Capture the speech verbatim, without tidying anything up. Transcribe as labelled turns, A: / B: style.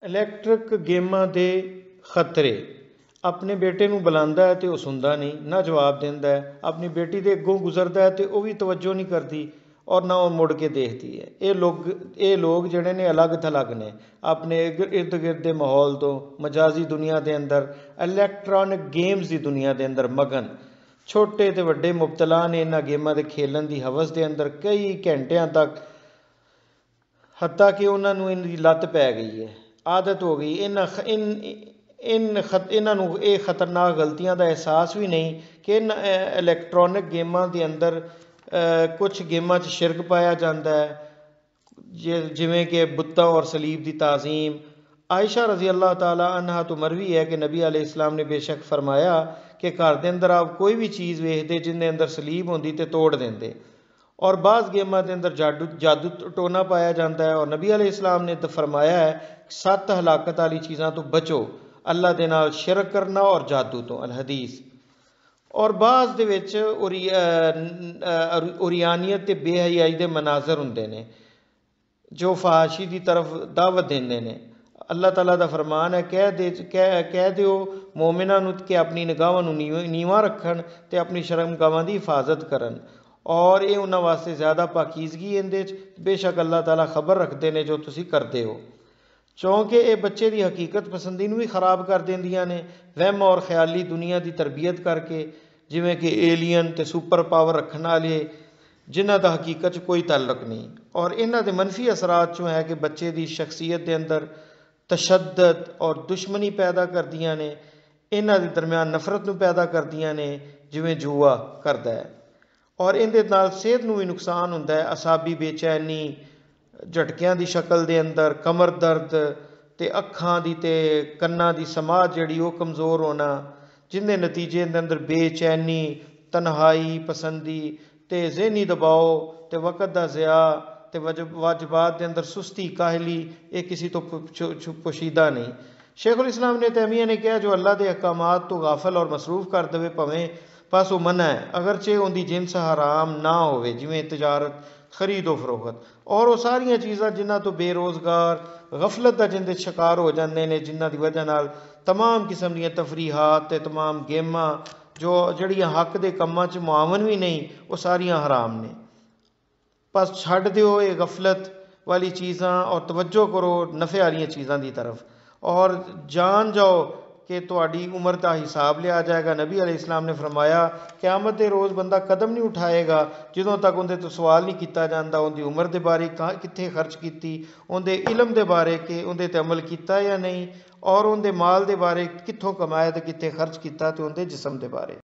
A: Electric ਗੇਮਾਂ ਦੇ ਖਤਰੇ। ਆਪਣੇ ਬੇਟੇ ਨੂੰ ਬੁਲਾਉਂਦਾ ਹੈ ਤੇ ਉਹ ਸੁਣਦਾ ਨਹੀਂ, ਨਾ ਜਵਾਬ ਦਿੰਦਾ ਹੈ। ਆਪਣੀ ਬੇਟੀ ਦੇ ਅੱਗੋਂ ਗੁਜ਼ਰਦਾ ਹੈ ਤੇ ਉਹ ਵੀ ਤਵੱਜੋ ਨਹੀਂ ਕਰਦੀ ਔਰ ਨਾ ਉਹ ਮੁੜ ਕੇ ਦੇਖਦੀ ਹੈ। ਇਹ ਲੋਕ ਇਹ ਲੋਕ ਜਿਹੜੇ ਨੇ ਅਲੱਗ ਥਲੱਗ ਨੇ ਆਪਣੇ ਇਰਦ ਗਿਰਦ ਦੇ ਮਾਹੌਲ ਤੋਂ। ਮਜਾਜ਼ੀ ਦੁਨੀਆ ਦੇ ਅੰਦਰ, ਇਲੈਕਟ੍ਰੋਨਿਕ ਗੇਮਸ ਦੀ ਦੁਨੀਆ ਦੇ ਅੰਦਰ ਮਗਨ। ਛੋਟੇ ਅਤੇ ਵੱਡੇ ਮੁਬਤਲਾ ਨੇ ਇਹਨਾਂ ਗੇਮਾਂ ਦੇ ਖੇਲਣ ਦੀ ਹਵਸ ਦੇ ਅੰਦਰ ਕਈ ਘੰਟਿਆਂ ਤੱਕ, ਹੱਤਾਂ ਕਿ ਉਹਨਾਂ ਨੂੰ ਇਹਨਾਂ ਦੀ ਲੱਤ ਪੈ ਗਈ ਹੈ, ਆਦਤ ਹੋ ਗਈ। ਇਹਨਾਂ ਇਨ ਇਨ ਖਤ ਇਹਨਾਂ ਨੂੰ ਇਹ ਖਤਰਨਾਕ ਗਲਤੀਆਂ ਦਾ ਅਹਿਸਾਸ ਵੀ ਨਹੀਂ ਕਿ ਇਹਨਾਂ ਇਲੈਕਟ੍ਰੋਨਿਕ ਗੇਮਾਂ ਦੇ ਅੰਦਰ ਕੁਛ ਗੇਮਾਂ 'ਚ ਸ਼ਿਰਕ ਪਾਇਆ ਜਾਂਦਾ ਹੈ, ਜਿ ਜਿਵੇਂ ਕਿ ਬੁੱਤਾਂ ਔਰ ਸਲੀਬ ਦੀ ਤਾਜ਼ੀਮ। ਆਇਸ਼ਾ ਰਜ਼ੀ ਅੱਲਾਹ ਤਾਲਾ ਅਨਹਾ ਤੋਂ ਮਰਵੀ ਹੈ ਕਿ ਨਬੀ ਅਲੈਹਿ ਇਸਲਾਮ ਨੇ ਬੇਸ਼ੱਕ ਫਰਮਾਇਆ ਕਿ ਘਰ ਦੇ ਅੰਦਰ ਆਪ ਕੋਈ ਵੀ ਚੀਜ਼ ਵੇਖਦੇ ਜਿਹਦੇ ਅੰਦਰ ਸਲੀਬ ਹੁੰਦੀ ਤੇ ਤੋੜ ਦਿੰਦੇ। ਔਰ ਬਾਜ਼ ਗੇਮਾਂ ਦੇ ਅੰਦਰ ਜਾਦੂ ਜਾਦੂ ਟੋਨਾ ਪਾਇਆ ਜਾਂਦਾ ਹੈ ਔਰ ਨਬੀ ਅਲੈਹਿ ਇਸਲਾਮ ਨੇ ਤਾਂ ਫਰਮਾਇਆ ਹੈ ਸੱਤ ਹਲਾਕਤ ਵਾਲੀ ਚੀਜ਼ਾਂ ਤੋਂ ਬਚੋ, ਅੱਲਾ ਦੇ ਨਾਲ ਸ਼ਿਰਕ ਕਰਨਾ ਔਰ ਜਾਦੂ ਤੋਂ, ਅਲ ਹਦੀਸ। ਔਰ ਬਾਜ਼ ਦੇ ਵਿੱਚ ਉਰੀ ਉਰੀਆਨੀਅਤ ਅਤੇ ਬੇਹਯਾਈ ਦੇ ਮਨਾਜ਼ਰ ਹੁੰਦੇ ਨੇ ਜੋ ਫਹਾਸ਼ੀ ਦੀ ਤਰਫ ਦਾਵਤ ਦਿੰਦੇ ਨੇ। ਅੱਲਾਹ ਤਾਲਾ ਦਾ ਫਰਮਾਨ ਹੈ, ਕਹਿ ਦੇ ਕਹਿ ਕਹਿ ਦਿਓ ਮੋਮਿਨਾਂ ਨੂੰ ਕਿ ਆਪਣੀ ਨਿਗਾਹਾਂ ਨੂੰ ਨੀਵੇਂ ਨੀਵਾਂ ਰੱਖਣ ਅਤੇ ਆਪਣੀ ਸ਼ਰਮਗਾਹਾਂ ਦੀ ਹਿਫਾਜ਼ਤ ਕਰਨ, ਔਰ ਇਹ ਉਹਨਾਂ ਵਾਸਤੇ ਜ਼ਿਆਦਾ ਪਾਕੀਜ਼ਗੀ ਇਹਦੇ 'ਚ। ਬੇਸ਼ੱਕ ਅੱਲਾਹ ਤਾਲਾ ਖਬਰ ਰੱਖਦੇ ਨੇ ਜੋ ਤੁਸੀਂ ਕਰਦੇ ਹੋ। ਕਿਉਂਕਿ ਇਹ ਬੱਚੇ ਦੀ ਹਕੀਕਤ ਪਸੰਦੀ ਨੂੰ ਵੀ ਖਰਾਬ ਕਰ ਦਿੰਦੀਆਂ ਨੇ, ਵਹਿਮ ਔਰ ਖਿਆਲੀ ਦੁਨੀਆ ਦੀ ਤਰਬੀਅਤ ਕਰਕੇ, ਜਿਵੇਂ ਕਿ ਏਲੀਅਨ ਅਤੇ ਸੁਪਰ ਪਾਵਰ ਰੱਖਣ ਵਾਲੇ ਜਿਨ੍ਹਾਂ ਦਾ ਹਕੀਕਤ 'ਚ ਕੋਈ ਤਾਲੁਕ ਨਹੀਂ। ਔਰ ਇਹਨਾਂ ਦੇ ਮੰਫੀ ਅਸਰਾਤ 'ਚੋਂ ਹੈ ਕਿ ਬੱਚੇ ਦੀ ਸ਼ਖਸੀਅਤ ਦੇ ਅੰਦਰ ਤਸ਼ੱਦਦ ਔਰ ਦੁਸ਼ਮਣੀ ਪੈਦਾ ਕਰਦੀਆਂ ਨੇ, ਇਹਨਾਂ ਦੇ ਦਰਮਿਆਨ ਨਫ਼ਰਤ ਨੂੰ ਪੈਦਾ ਕਰਦੀਆਂ ਨੇ ਜਿਵੇਂ ਜੂਆ ਕਰਦਾ ਹੈ। ਔਰ ਇਹਦੇ ਨਾਲ ਸਿਹਤ ਨੂੰ ਵੀ ਨੁਕਸਾਨ ਹੁੰਦਾ ਹੈ, ਅਸਾਬੀ ਬੇਚੈਨੀ, ਝਟਕਿਆਂ ਦੀ ਸ਼ਕਲ ਦੇ ਅੰਦਰ, ਕਮਰ ਦਰਦ ਅਤੇ ਅੱਖਾਂ ਦੀ ਅਤੇ ਕੰਨਾਂ ਦੀ ਸਮਾਜ ਜਿਹੜੀ ਉਹ ਕਮਜ਼ੋਰ ਹੋਣਾ, ਜਿਹਦੇ ਨਤੀਜੇ ਦੇ ਅੰਦਰ ਬੇਚੈਨੀ, ਤਨਹਾਈ ਪਸੰਦੀ ਅਤੇ ਜ਼ਹਿਨੀ ਦਬਾਓ ਅਤੇ ਵਕਤ ਦਾ ਜ਼ਿਆ ਅਤੇ ਵਜਬ ਵਾਜਬਾਤ ਦੇ ਅੰਦਰ ਸੁਸਤੀ, ਕਾਹਲੀ, ਇਹ ਕਿਸੇ ਤੋਂ ਪੁਸ਼ੀਦਾ ਨਹੀਂ। ਸ਼ੇਖੁਲ ਇਸਲਾਮ ਨੇ ਤੈਮੀਆ ਨੇ ਕਿਹਾ ਜੋ ਅੱਲਾ ਦੇ ਅਹਿਕਾਮਾਤ ਤੋਂ ਗਾਫਲ ਔਰ ਮਸਰੂਫ ਕਰ ਦੇਵੇ ਭਾਵੇਂ ਬਸ ਉਹ ਮਨਾ ਹੈ, ਅਗਰਚੇ ਉਹਦੀ ਜਿਨਸ ਹਰਾਮ ਨਾ ਹੋਵੇ, ਜਿਵੇਂ ਤਜਾਰਤ, ਖਰੀਦੋ ਫਰੋਖਤ ਔਰ ਉਹ ਸਾਰੀਆਂ ਚੀਜ਼ਾਂ ਜਿਨ੍ਹਾਂ ਤੋਂ ਬੇਰੁਜ਼ਗਾਰ ਗਫਲਤ ਦਾ ਜਿੰਦੇ ਸ਼ਿਕਾਰ ਹੋ ਜਾਂਦੇ ਨੇ, ਜਿਨ੍ਹਾਂ ਦੀ ਵਜ੍ਹਾ ਨਾਲ ਤਮਾਮ ਕਿਸਮ ਦੀਆਂ ਤਫਰੀਹਾਤ ਅਤੇ ਤਮਾਮ ਗੇਮਾਂ ਜੋ ਜਿਹੜੀਆਂ ਹੱਕ ਦੇ ਕੰਮਾਂ 'ਚ ਮੁਆਵਨ ਵੀ ਨਹੀਂ, ਉਹ ਸਾਰੀਆਂ ਹਰਾਮ ਨੇ। ਬਸ ਛੱਡ ਦਿਓ ਇਹ ਗਫਲਤ ਵਾਲੀ ਚੀਜ਼ਾਂ ਔਰ ਤਵੱਜੋ ਕਰੋ ਨਫੇ ਵਾਲੀਆਂ ਚੀਜ਼ਾਂ ਦੀ ਤਰਫ, ਔਰ ਜਾਣ ਜਾਓ ਕਿ ਤੁਹਾਡੀ ਉਮਰ ਦਾ ਹਿਸਾਬ ਲਿਆ ਜਾਏਗਾ। ਨਬੀ ਅਲੈਹਿ ਇਸਲਾਮ ਨੇ ਫਰਮਾਇਆ ਕਿਆਮਤ ਦੇ ਰੋਜ਼ ਬੰਦਾ ਕਦਮ ਨਹੀਂ ਉਠਾਏਗਾ ਜਦੋਂ ਤੱਕ ਉਹਦੇ ਤੋਂ ਸਵਾਲ ਨਹੀਂ ਕੀਤਾ ਜਾਂਦਾ ਉਹਦੀ ਉਮਰ ਦੇ ਬਾਰੇ, ਕਿੱਥੇ ਖਰਚ ਕੀਤੀ, ਉਹਦੇ ਇਲਮ ਦੇ ਬਾਰੇ ਕਿ ਉਹਦੇ 'ਤੇ ਅਮਲ ਕੀਤਾ ਜਾਂ ਨਹੀਂ, ਔਰ ਉਹਦੇ ਮਾਲ ਦੇ ਬਾਰੇ ਕਿੱਥੋਂ ਕਮਾਇਆ ਅਤੇ ਕਿੱਥੇ ਖਰਚ ਕੀਤਾ, ਅਤੇ ਉਹਦੇ ਜਿਸਮ ਦੇ ਬਾਰੇ।